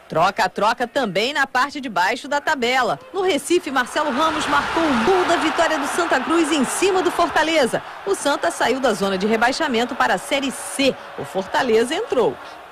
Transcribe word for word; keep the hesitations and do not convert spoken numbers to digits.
Troca-troca também na parte de baixo da tabela. No Recife, Marcelo Ramos marcou o gol da vitória do Santa Cruz em cima do Fortaleza. O Santa saiu da zona de rebaixamento para a Série C. O Fortaleza entrou.